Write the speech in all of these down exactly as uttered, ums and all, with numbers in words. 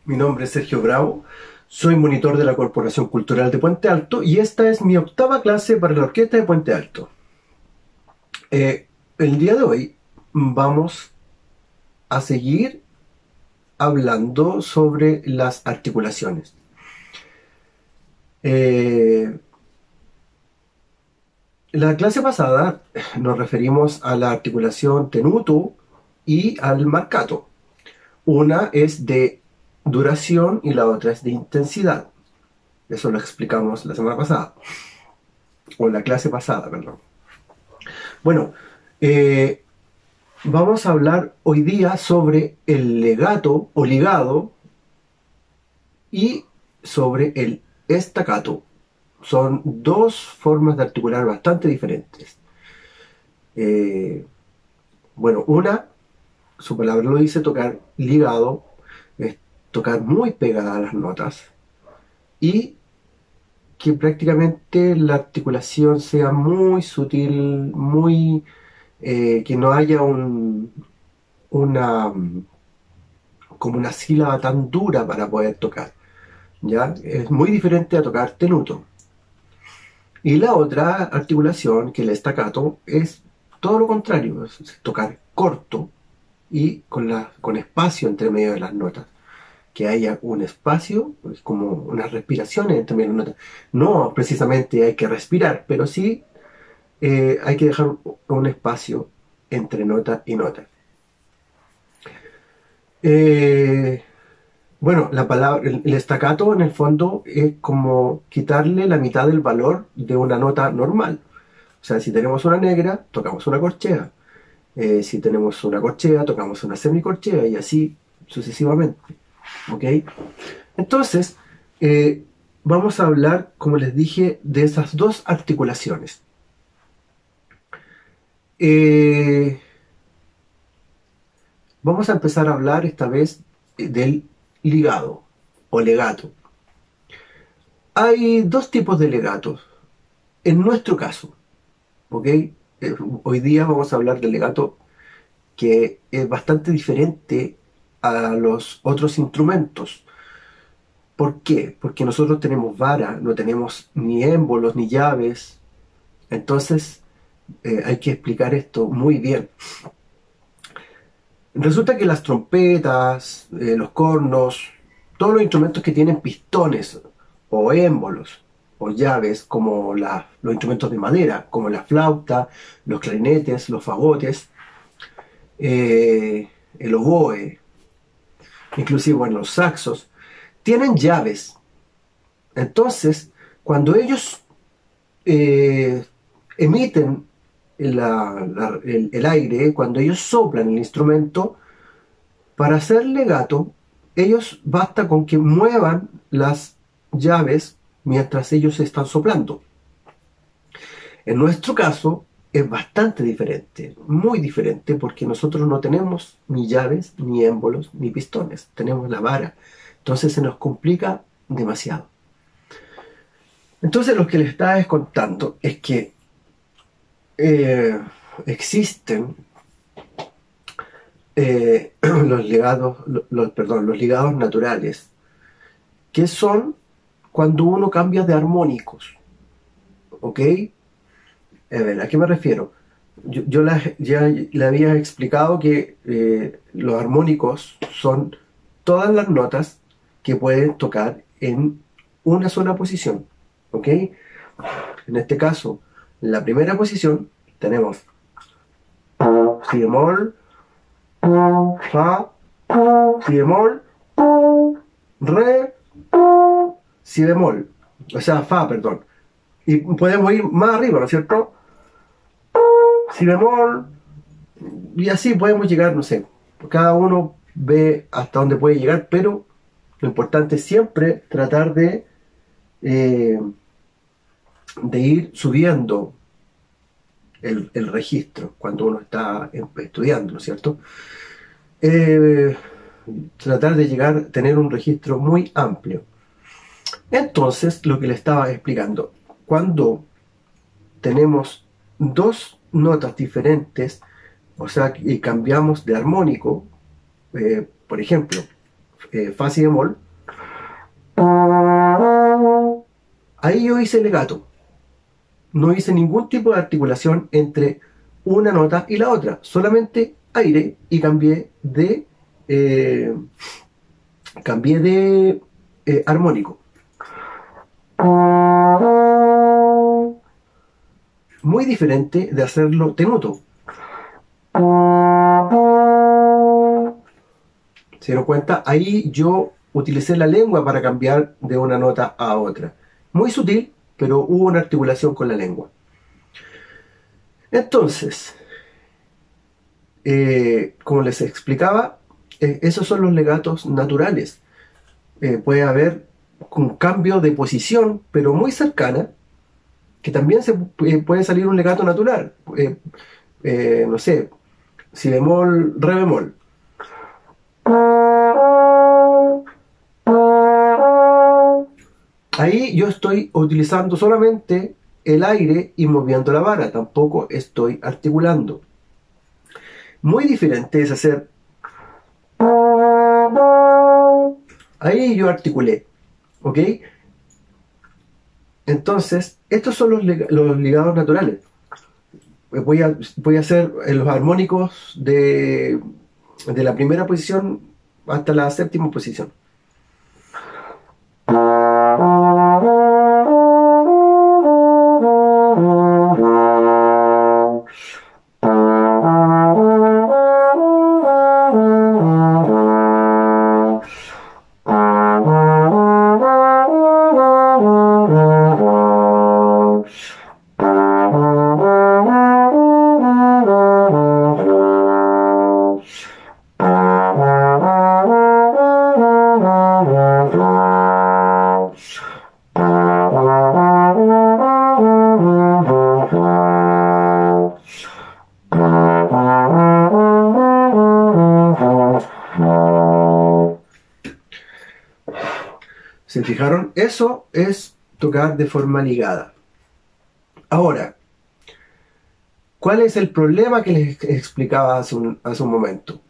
Mi nombre es Sergio Bravo, soy monitor de la Corporación Cultural de Puente Alto y esta es mi octava clase para la Orquesta de Puente Alto. Eh, el día de hoy vamos a seguir hablando sobre las articulaciones. Eh, la clase pasada nos referimos a la articulación tenuto y al marcato. Una es de duración y la otra es de intensidad. Eso lo explicamos la semana pasada, o la clase pasada, perdón. Bueno, eh, vamos a hablar hoy día sobre el legato o ligado y sobre el estacato. Son dos formas de articular bastante diferentes. Eh, bueno, una, su palabra lo dice, tocar ligado, es tocar muy pegada a las notas y que prácticamente la articulación sea muy sutil, muy eh, que no haya un, una como una sílaba tan dura para poder tocar. ¿Ya? Es muy diferente a tocar tenuto. Y la otra articulación, que el estacato, es todo lo contrario, es tocar corto y con, la, con espacio entre medio de las notas. Que haya un espacio, pues como unas respiraciones entre medio de las notas. No precisamente hay que respirar, pero sí eh, hay que dejar un espacio entre nota y nota. Eh, bueno, la palabra, el, el estacato en el fondo es como quitarle la mitad del valor de una nota normal. O sea, si tenemos una negra, tocamos una corchea. Eh, si tenemos una corchea, tocamos una semicorchea y así sucesivamente. ¿Ok? Entonces, eh, vamos a hablar, como les dije, de esas dos articulaciones. Eh, vamos a empezar a hablar esta vez del ligado o legato. Hay dos tipos de legatos. En nuestro caso, ¿ok? Eh, hoy día vamos a hablar del legato que es bastante diferente a los otros instrumentos. ¿Por qué? Porque nosotros tenemos vara, no tenemos ni émbolos ni llaves. Entonces eh, hay que explicar esto muy bien. Resulta que las trompetas, eh, los cornos, todos los instrumentos que tienen pistones o émbolos o llaves, como la, los instrumentos de madera, como la flauta, los clarinetes, los fagotes, eh, el oboe, inclusive bueno, los saxos, tienen llaves. Entonces, cuando ellos eh, emiten la, la, el, el aire, cuando ellos soplan el instrumento, para hacer legato, ellos basta con que muevan las llaves mientras ellos están soplando. En nuestro caso es bastante diferente, muy diferente, porque nosotros no tenemos ni llaves, ni émbolos, ni pistones, tenemos la vara. Entonces se nos complica demasiado. Entonces lo que les estaba contando es que eh, existen eh, los ligados, los, perdón, los ligados naturales, que son cuando uno cambia de armónicos. ¿Ok? A ver, ¿a qué me refiero? Yo, yo la, ya le había explicado que eh, los armónicos son todas las notas que pueden tocar en una sola posición. ¿Ok? En este caso, en la primera posición tenemos si bemol, fa, si bemol, re, si bemol, o sea, fa, perdón. Y podemos ir más arriba, ¿no es cierto? Si bemol, y así podemos llegar, no sé, cada uno ve hasta dónde puede llegar, pero lo importante es siempre tratar de, eh, de ir subiendo el, el registro cuando uno está estudiando, ¿no es cierto? Eh, tratar de llegar, tener un registro muy amplio. Entonces, lo que le estaba explicando, cuando tenemos dos notas diferentes, o sea, y cambiamos de armónico, eh, por ejemplo, eh, fa si bemol, ahí yo hice legato. No hice ningún tipo de articulación entre una nota y la otra, solamente aire y cambié de eh, cambié de eh, armónico. Muy diferente de hacerlo tenuto. ¿Se dieron cuenta? Ahí yo utilicé la lengua para cambiar de una nota a otra. Muy sutil, pero hubo una articulación con la lengua. Entonces, eh, como les explicaba, eh, esos son los legatos naturales. Eh, puede haber un cambio de posición, pero muy cercana, que también se eh, puede salir un legato natural. Eh, eh, no sé, si bemol, re bemol. Ahí yo estoy utilizando solamente el aire y moviendo la vara, tampoco estoy articulando. Muy diferente es hacer... Ahí yo articulé, ¿ok? Entonces, estos son los, los ligados naturales. Voy a, voy a hacer los armónicos de, de la primera posición hasta la séptima posición. ¿Se fijaron? Eso es tocar de forma ligada. Ahora, ¿cuál es el problema que les explicaba hace un, hace un momento?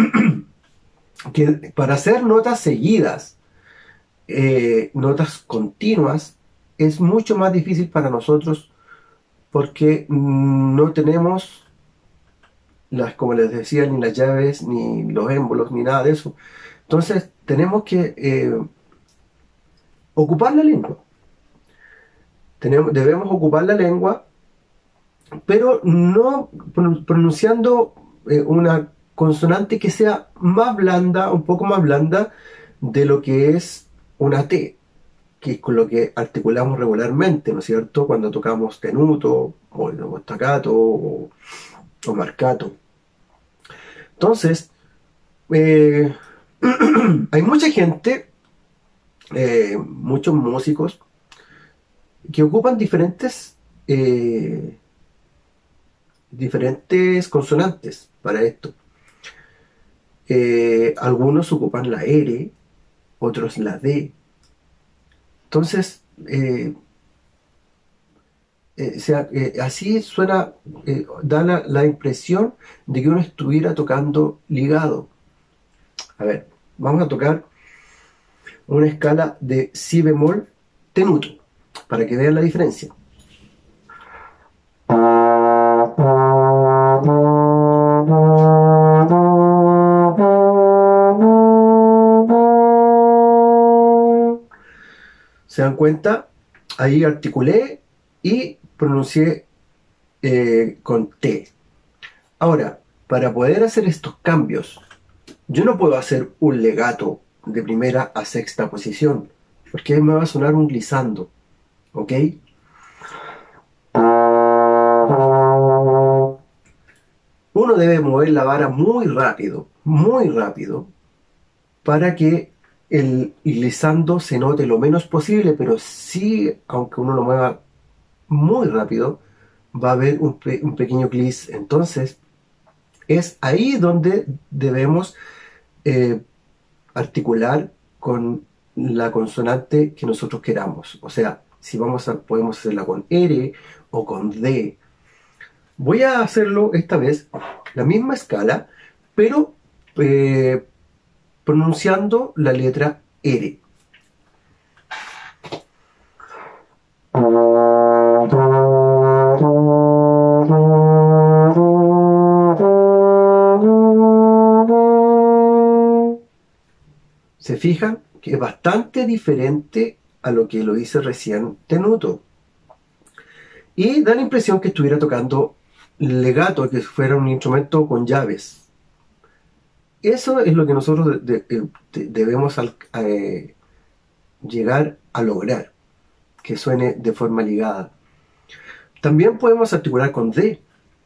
Que para hacer notas seguidas, eh, notas continuas, es mucho más difícil para nosotros porque no tenemos, las, como les decía, ni las llaves, ni los émbolos, ni nada de eso. Entonces, tenemos que eh, ocupar la lengua. Tenemos, debemos ocupar la lengua, pero no pronunciando eh, una consonante que sea más blanda, un poco más blanda de lo que es una T, que es con lo que articulamos regularmente, ¿no es cierto? Cuando tocamos tenuto, o, o staccato, o, o marcato. Entonces, eh, hay mucha gente, eh, muchos músicos, que ocupan diferentes eh, diferentes consonantes para esto. Eh, algunos ocupan la R, otros la D. Entonces, eh, eh, sea, eh, así suena, eh, da la, la impresión de que uno estuviera tocando ligado. A ver, vamos a tocar una escala de si bemol tenuto, para que vean la diferencia. ¿Se dan cuenta? Ahí articulé y pronuncié eh, con T. Ahora, para poder hacer estos cambios, yo no puedo hacer un legato de primera a sexta posición, porque ahí me va a sonar un glissando, ¿ok? Uno debe mover la vara muy rápido, muy rápido, para que el glissando se note lo menos posible, pero sí, aunque uno lo mueva muy rápido, va a haber un, pe un pequeño gliss. Entonces, es ahí donde debemos eh, articular con la consonante que nosotros queramos. O sea, si vamos a, podemos hacerla con R o con D. Voy a hacerlo esta vez, la misma escala, pero eh, pronunciando la letra R. ¿Se fijan? Que es bastante diferente a lo que lo hice recién Tenuto. Y da la impresión que estuviera tocando legato, que fuera un instrumento con llaves. Eso es lo que nosotros de, de, de, debemos al, eh, llegar a lograr, que suene de forma ligada. También podemos articular con D.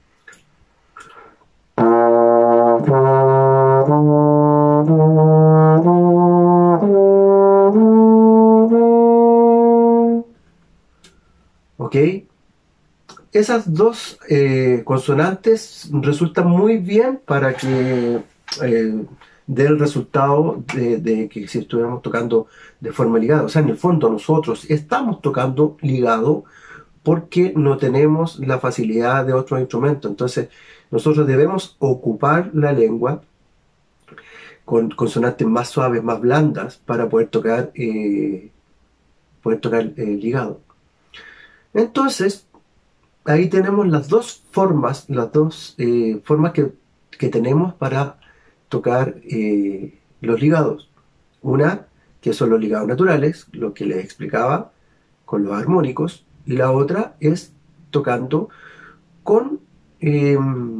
¿Ok? Esas dos eh, consonantes resultan muy bien para que eh, dé el resultado de, de que si estuviéramos tocando de forma ligada. O sea, en el fondo nosotros estamos tocando ligado porque no tenemos la facilidad de otros instrumentos. Entonces, nosotros debemos ocupar la lengua con consonantes más suaves, más blandas, para poder tocar, eh, poder tocar eh, ligado. Entonces, ahí tenemos las dos formas, las dos eh, formas que, que tenemos para tocar eh, los ligados. Una, que son los ligados naturales, lo que les explicaba, con los armónicos, y la otra es tocando con, eh,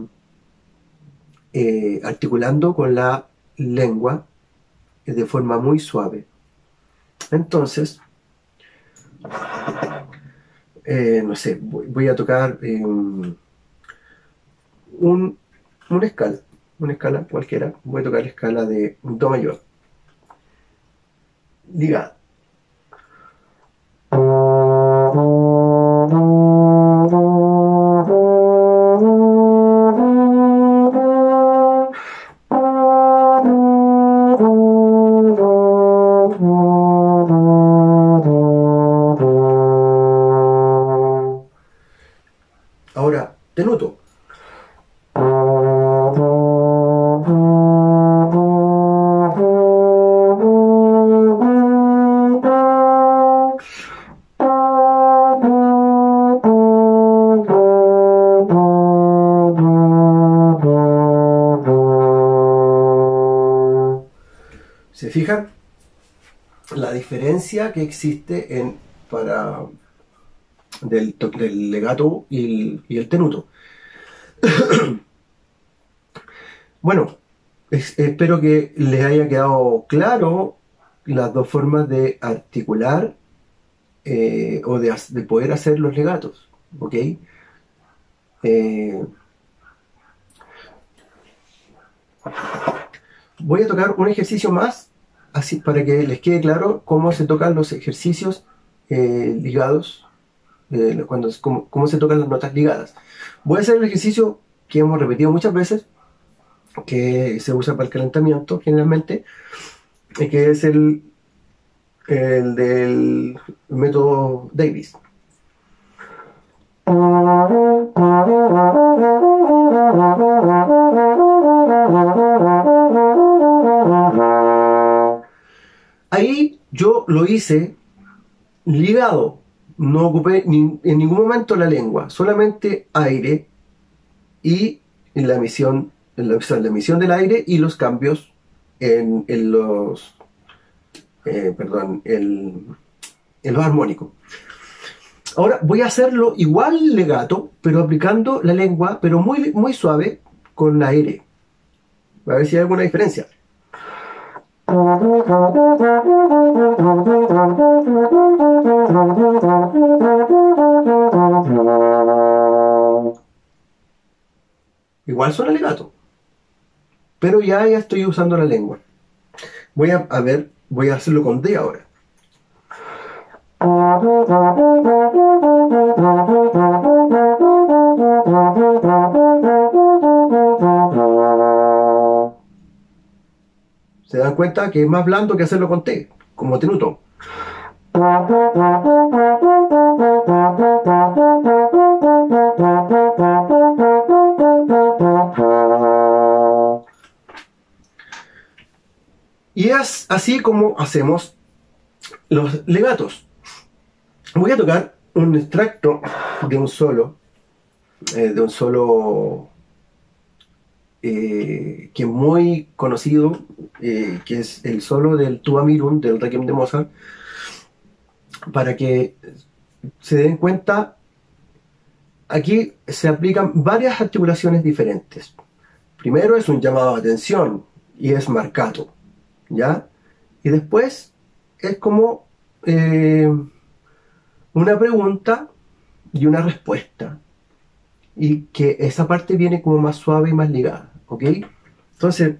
eh, articulando con la lengua de forma muy suave. Entonces, eh, no sé, voy, voy a tocar eh, un, una escala, una escala cualquiera. Voy a tocar la escala de Do mayor, ligada. Ahora, Tenuto. ¿Se fijan? La diferencia que existe en, para, del, del legato y el, y el tenuto. Bueno, es, espero que les haya quedado claro las dos formas de articular eh, o de, de poder hacer los legatos, ¿ok? Eh, voy a tocar un ejercicio más, así para que les quede claro cómo se tocan los ejercicios eh, ligados, eh, cuando, cómo, cómo se tocan las notas ligadas. Voy a hacer el ejercicio que hemos repetido muchas veces, que se usa para el calentamiento generalmente, y que es el, el del método Davis. Ahí yo lo hice ligado, no ocupé ni, en ningún momento la lengua, solamente aire y en la emisión, en la, la emisión del aire y los cambios en, en los, eh, perdón, en, en los armónicos. Ahora voy a hacerlo igual legato, pero aplicando la lengua, pero muy, muy suave, con aire. A ver si hay alguna diferencia. Igual suena legato, pero ya, ya estoy usando la lengua. Voy a, a ver, voy a hacerlo con D ahora. Se dan cuenta que es más blando que hacerlo con T, como tenuto. Y es así como hacemos los legatos. Voy a tocar un extracto de un solo, eh, de un solo eh, que es muy conocido, eh, que es el solo del Tuba Mirum, del Requiem de Mozart, para que se den cuenta. Aquí se aplican varias articulaciones diferentes. Primero es un llamado de atención y es marcato, ¿ya? Y después es como eh, una pregunta y una respuesta. Y que esa parte viene como más suave y más ligada, ¿ok? Entonces,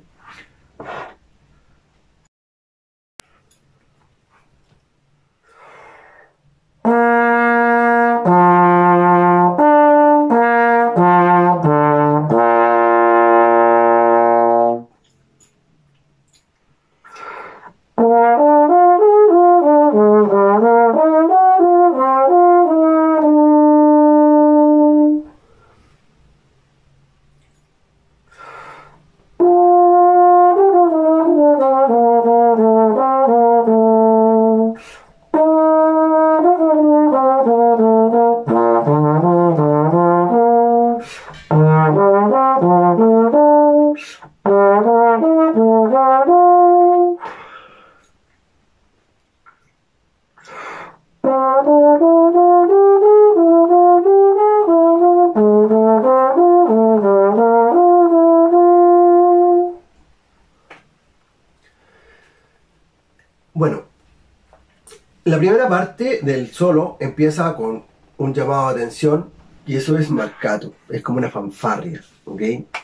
bueno, la primera parte del solo empieza con un llamado de atención y eso es marcato, es como una fanfarria, ¿ok?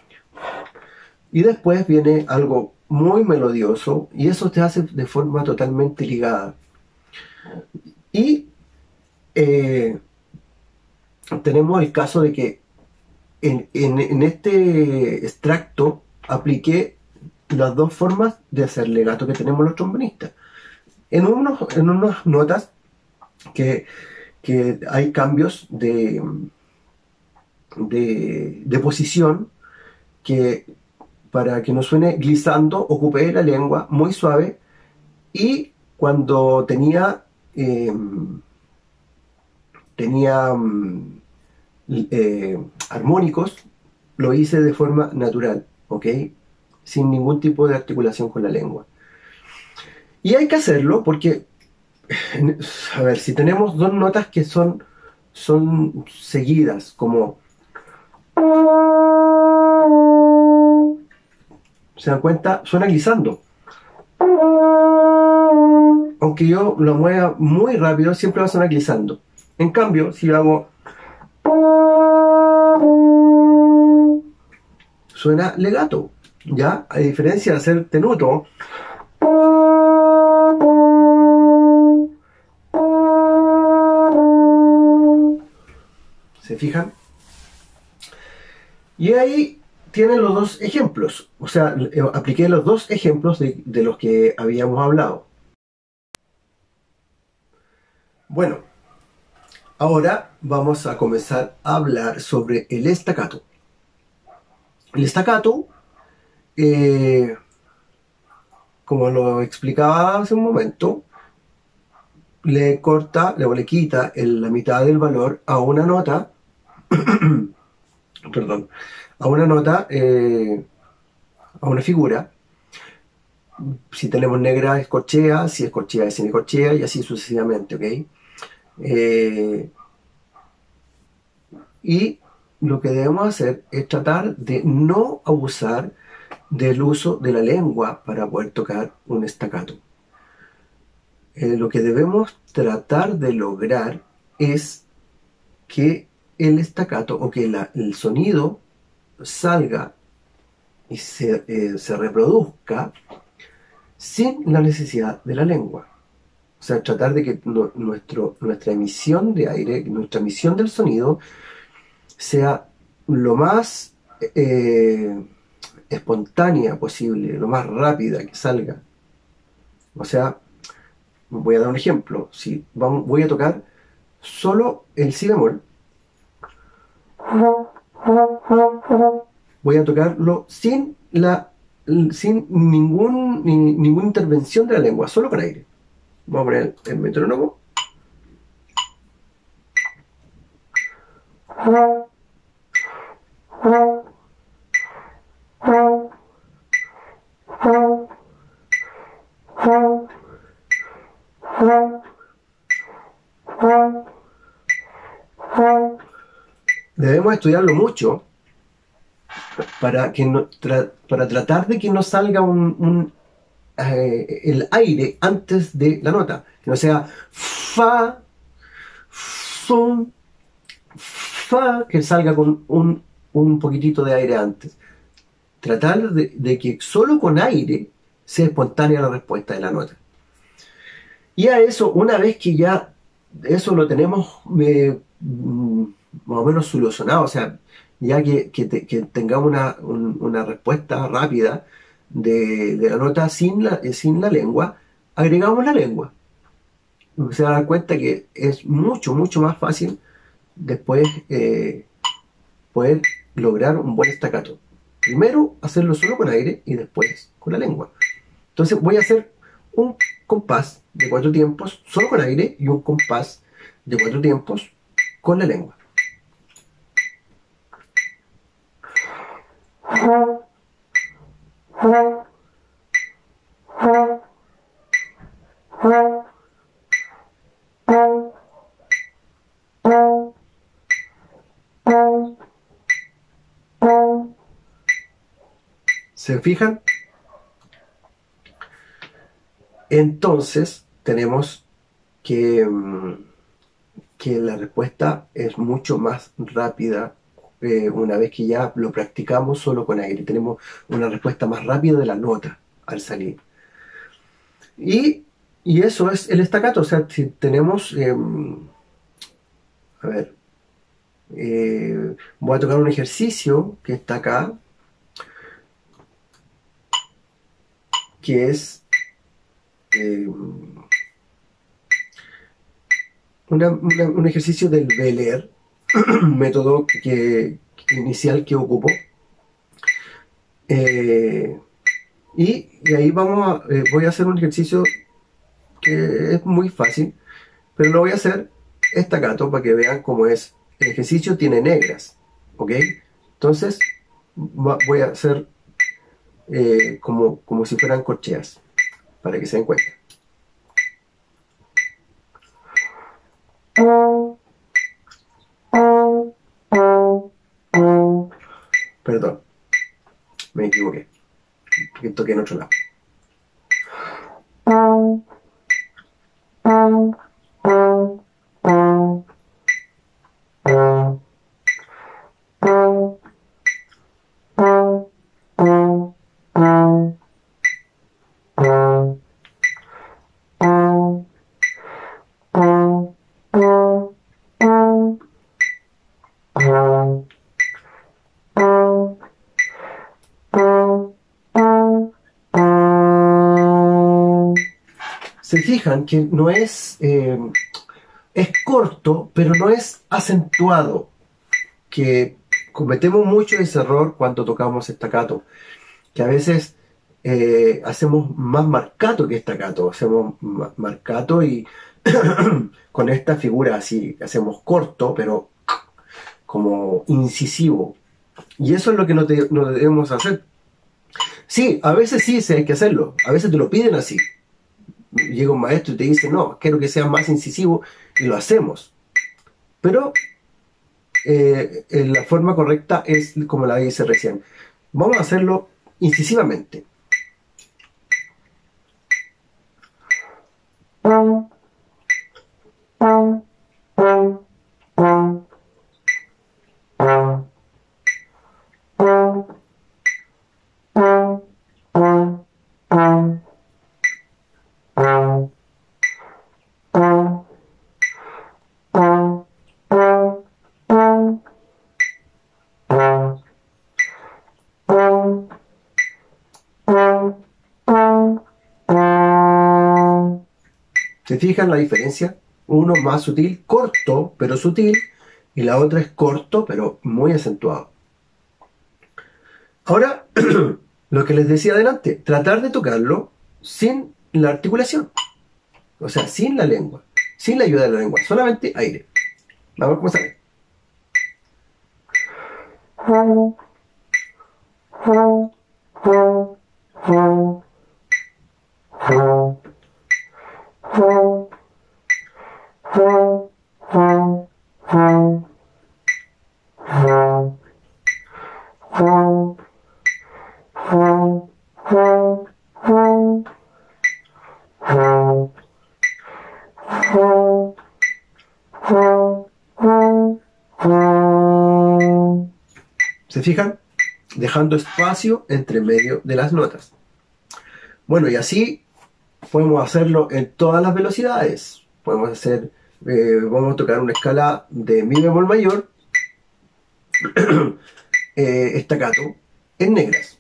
Y después viene algo muy melodioso y eso te hace de forma totalmente ligada. Y eh, tenemos el caso de que en, en, en este extracto apliqué las dos formas de hacer legato que tenemos los trombonistas. En, unos, en unas notas que, que hay cambios de, de, de posición que para que no suene glissando ocupé la lengua muy suave y cuando tenía eh, tenía eh, armónicos lo hice de forma natural, ¿ok? Sin ningún tipo de articulación con la lengua. Y hay que hacerlo porque, a ver, si tenemos dos notas que son, son seguidas, como... ¿Se dan cuenta? Suena glissando. Aunque yo lo mueva muy rápido, siempre va a sonar glissando. En cambio, si yo hago... suena legato, ¿ya? A diferencia de hacer tenuto, ¿se fijan? Y ahí tienen los dos ejemplos, o sea, apliqué los dos ejemplos de, de los que habíamos hablado. Bueno, ahora vamos a comenzar a hablar sobre el staccato. El staccato, eh, como lo explicaba hace un momento, le corta, le, le quita el, la mitad del valor a una nota, perdón, a una nota, eh, a una figura. Si tenemos negra es corchea, si es corchea es semicorchea y así sucesivamente, ¿ok? Eh, y lo que debemos hacer es tratar de no abusar del uso de la lengua para poder tocar un staccato. Eh, lo que debemos tratar de lograr es que el staccato o que la, el sonido salga y se, eh, se reproduzca sin la necesidad de la lengua. O sea, tratar de que no, nuestro, nuestra emisión de aire, nuestra emisión del sonido sea lo más eh, espontánea posible, lo más rápida que salga. O sea, voy a dar un ejemplo. Si vamos, voy a tocar solo el si bemol, voy a tocarlo sin la sin ningún, ni- ninguna intervención de la lengua, solo con aire. Vamos a poner el metrónomo. Debemos estudiarlo mucho para, que no, tra- para tratar de que no salga un, un, eh, el aire antes de la nota. Que no sea fa, son, fa, que salga con un, un poquitito de aire antes. Tratar de, de que solo con aire sea espontánea la respuesta de la nota. Y a eso, una vez que ya eso lo tenemos eh, mm, más o menos solucionado, o sea, ya que, que, te- que tengamos una, un- una respuesta rápida de, de la nota sin la, eh, sin la lengua, agregamos la lengua. Se dan cuenta que es mucho, mucho más fácil después eh, poder lograr un buen staccato. Primero hacerlo solo con aire y después con la lengua. Entonces voy a hacer un compás de cuatro tiempos solo con aire y un compás de cuatro tiempos con la lengua. ¿Se fijan? Entonces tenemos que, mm, que la respuesta es mucho más rápida eh, una vez que ya lo practicamos solo con aire. Tenemos una respuesta más rápida de la nota al salir. Y, y eso es el staccato. O sea, si tenemos, eh, a ver, eh, voy a tocar un ejercicio que está acá, que es eh, una- una- un ejercicio del Bel-Air, método que, que inicial que ocupo. Eh, y, y ahí vamos a, eh, voy a hacer un ejercicio que es muy fácil, pero lo voy a hacer estacato para que vean cómo es. El ejercicio tiene negras, ¿ok? Entonces va- voy a hacer eh, como, como si fueran corcheas, para que se den cuenta. Perdón, me equivoqué, que toqué en otro lado. Se fijan que no es, eh, es corto, pero no es acentuado, que cometemos mucho ese error cuando tocamos staccato, que a veces eh, hacemos más marcato que staccato, hacemos ma- marcato y con esta figura así, hacemos corto, pero como incisivo. Y eso es lo que no, te- no debemos hacer. Sí, a veces sí, sí hay que hacerlo, a veces te lo piden así. Llega un maestro y te dice, no, quiero que sea más incisivo, y lo hacemos. Pero eh, eh, la forma correcta es como la hice recién. Vamos a hacerlo incisivamente. ¿Se fijan la diferencia? Uno más sutil, corto, pero sutil, y la otra es corto, pero muy acentuado. Ahora Lo que les decía adelante, tratar de tocarlo sin la articulación, o sea, sin la lengua, sin la ayuda de la lengua, solamente aire. Vamos a cómo sale. ¿Se fijan? Dejando espacio entre medio de las notas. Bueno, y así podemos hacerlo en todas las velocidades. Podemos hacer, eh, vamos a tocar una escala de mi bemol mayor, eh, staccato, en negras.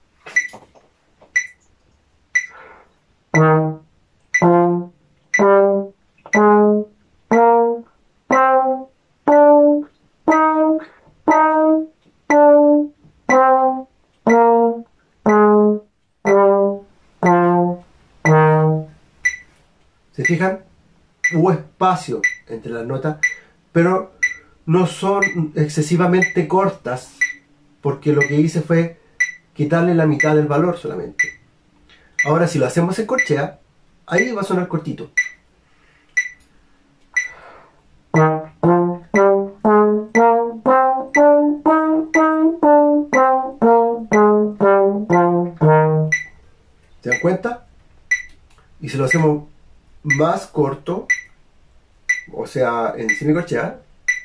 ¿Se fijan? Hubo espacio entre las notas, pero no son excesivamente cortas, porque lo que hice fue quitarle la mitad del valor solamente. Ahora, si lo hacemos en corchea, ahí va a sonar cortito. ¿Se dan cuenta? Y si lo hacemos más corto, o sea, en semicorchea,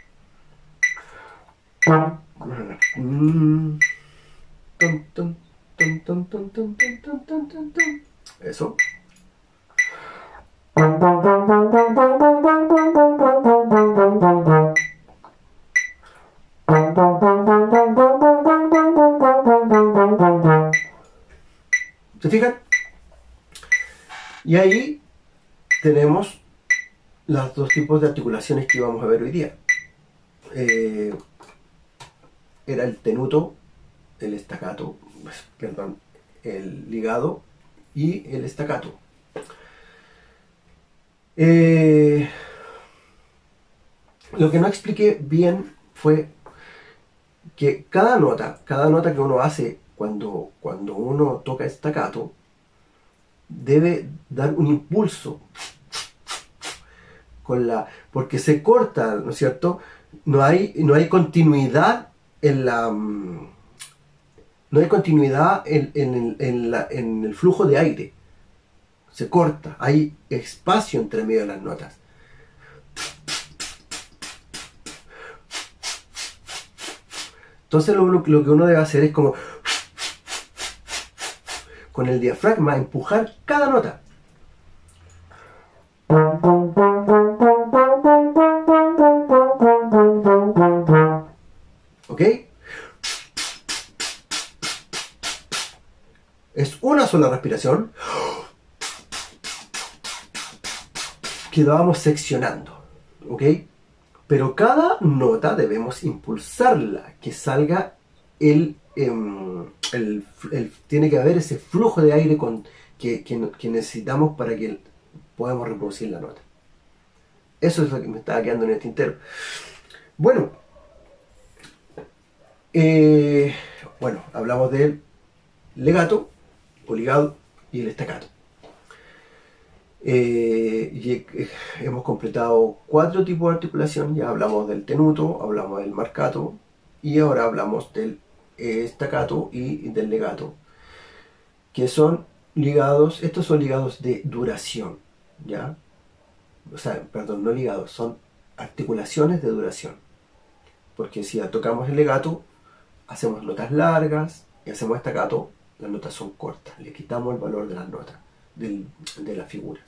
eso. ¿Se fijan? Y ahí tenemos los dos tipos de articulaciones que vamos a ver hoy día. Eh, era el tenuto, el staccato, perdón, el ligado y el staccato. Eh, lo que no expliqué bien fue que cada nota, cada nota que uno hace cuando, cuando uno toca staccato, debe dar un impulso con la, porque se corta, ¿no es cierto? No hay, no hay continuidad en la no hay continuidad en, en, en, la, en el flujo de aire. Se corta, hay espacio entre medio de las notas. Entonces lo, lo que uno debe hacer es como con el diafragma empujar cada nota. ¿Ok? Es una sola respiración que la vamos seccionando, ¿ok? Pero cada nota debemos impulsarla, que salga el, el, el, el tiene que haber ese flujo de aire con, que, que, que necesitamos para que podamos reproducir la nota. Eso es lo que me estaba quedando en el tintero. Bueno, eh, bueno, hablamos del legato, o ligado, y el staccato. Eh, y eh, hemos completado cuatro tipos de articulación. Ya hablamos del tenuto, hablamos del marcato y ahora hablamos del eh, staccato y del legato, que son ligados. Estos son ligados de duración, ¿ya? O sea, perdón, no ligados, son articulaciones de duración, porque si tocamos el legato hacemos notas largas y hacemos staccato, las notas son cortas, le quitamos el valor de las notas, del, de las figuras.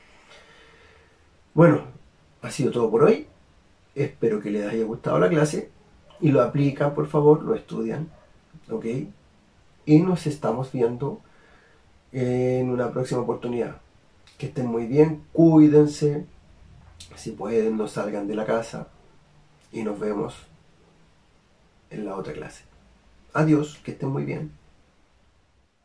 Bueno, ha sido todo por hoy. Espero que les haya gustado la clase y lo aplican, por favor, lo estudian, ¿ok? Y nos estamos viendo en una próxima oportunidad. Que estén muy bien, cuídense, si pueden no salgan de la casa y nos vemos en la otra clase. Adiós, que estén muy bien.